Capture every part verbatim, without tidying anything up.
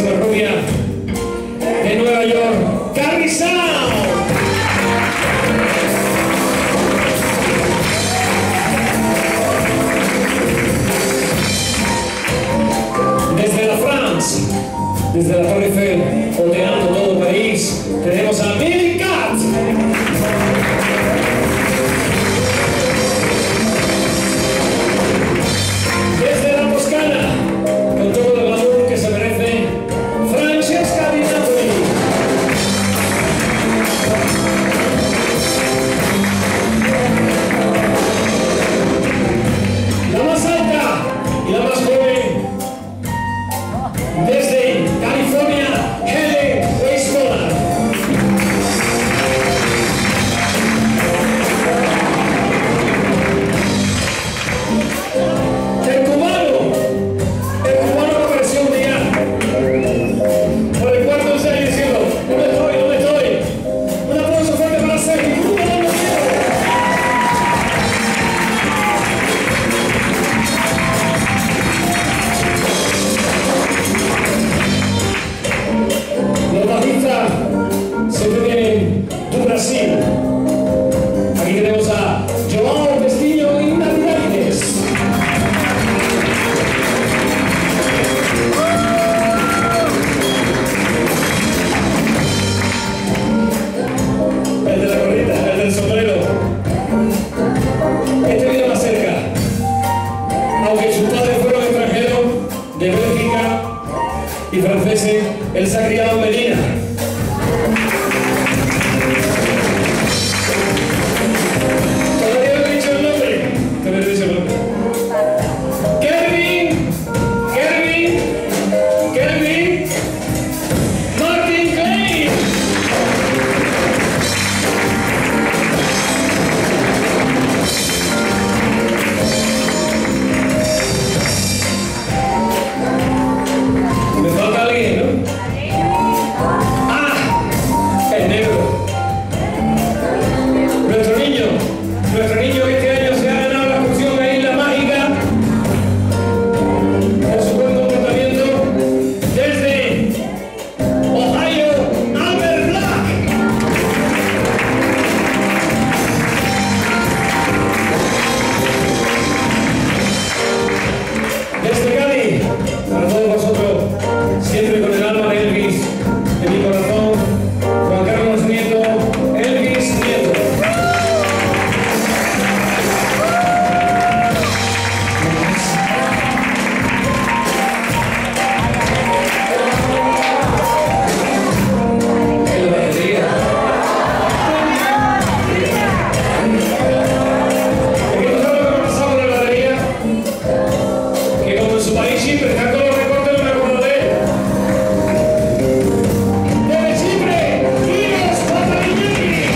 bellísima rubia de Nueva York, Carrie Sound. Desde la France, desde la Torre Eiffel, oteando todo París, tenemos a Billy Cat. Desde la Toscana, con todo el glamour que se merece, Francesca Di Napoli. La más alta y la más joven, desde California, Helen Weisbord. El cubano, el cubano que apareció un día por el cuarto de serie diciendo: ¿dónde estoy? ¿Dónde estoy? Un aplauso fuerte para Sergio. Los bajistas siempre vienen de Brasil. Aquí tenemos a João Castillo y Navidades. El de la gorrita, el del sombrero. Este viene más cerca. Aunque sus padres fueron extranjeros de Bélgica y franceses, él se ha criado en Medina. Todavía no he dicho el nombre. Todavía no he dicho el nombre. Kelvin, Kelvin, Kelvin, Martin Klein. Me falta alguien, ¿no? ¡Ah! El negro. Nuestro niño. Nuestro niño este año se ha ganado la función a Isla Mágica por su buen comportamiento. Desde Ohio, Albert Black. Desde Cali, para todos vosotros, siempre con el alma de Elvis en mi corazón, Juan Carlos Nieto, Elvis Nieto. ¡Qué alegría! ¿Es que tú sabes lo que ha pasado con la heladería? Que como en su país siempre están todos los recortes, no me acuerdo de él. ¡Desde Chipre! ¡Giros Papaligni!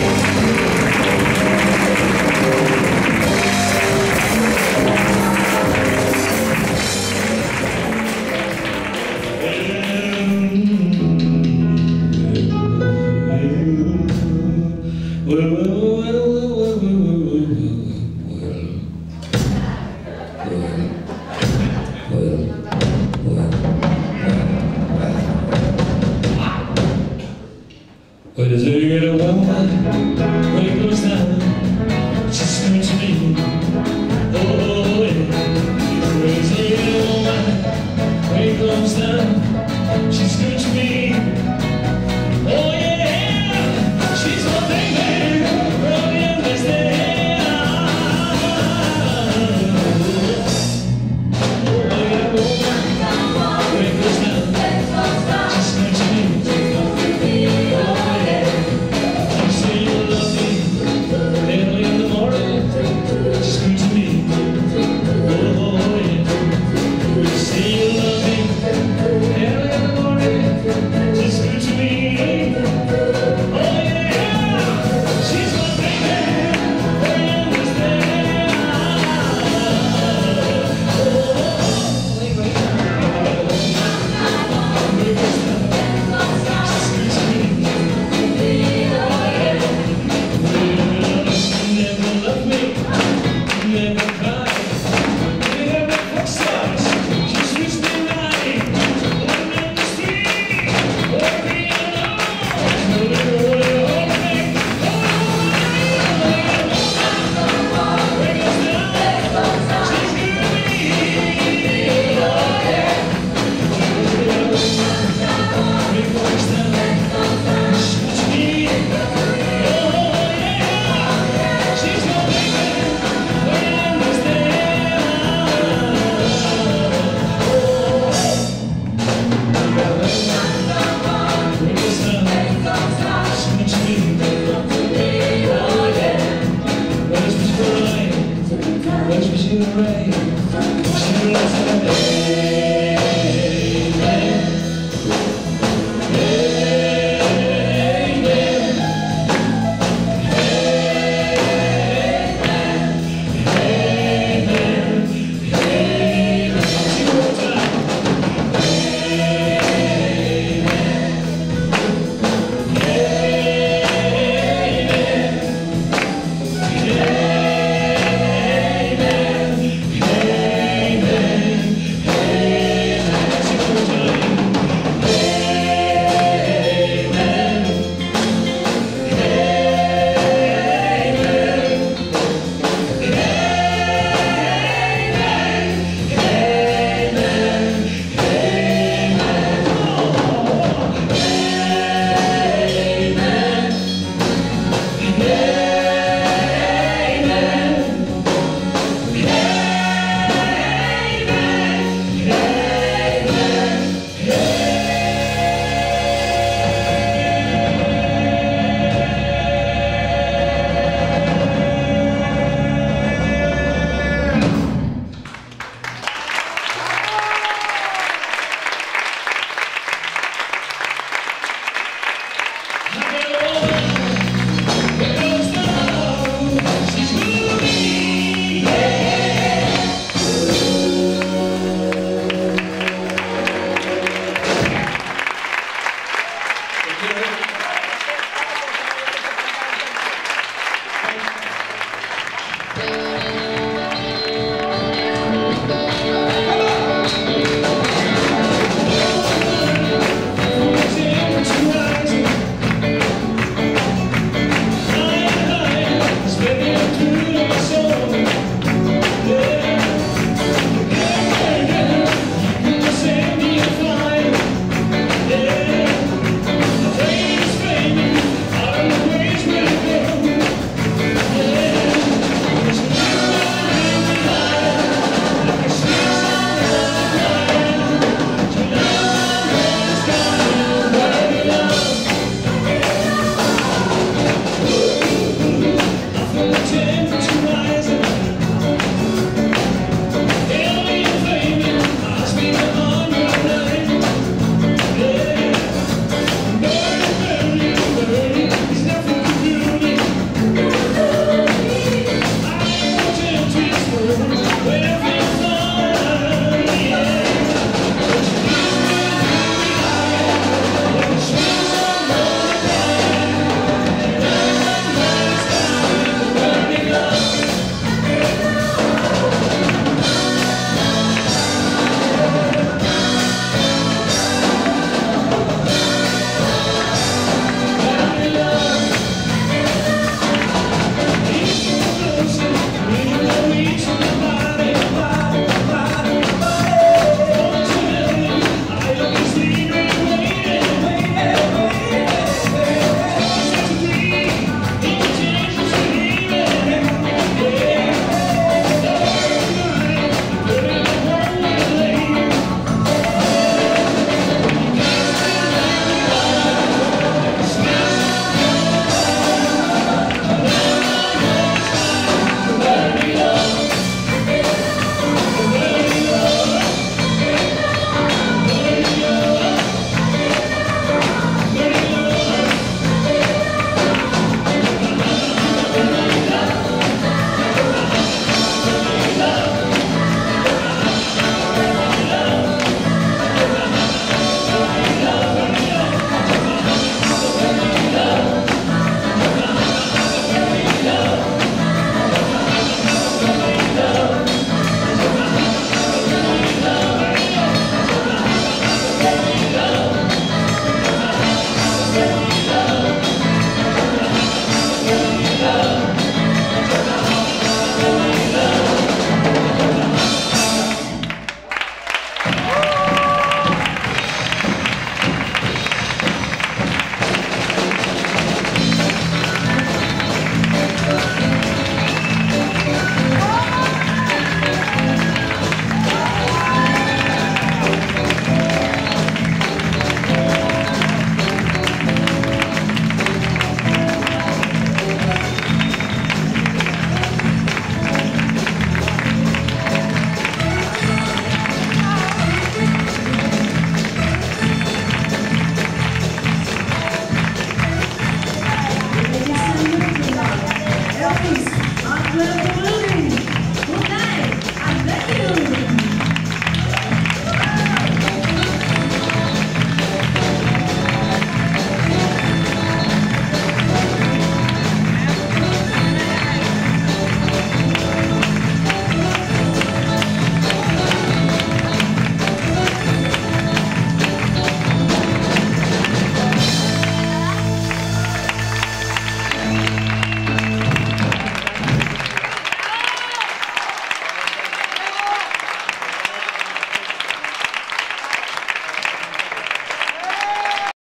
What does it get a woman when it goes down? She screams to me, oh yeah. What does it get a woman when it goes down? She screams to me.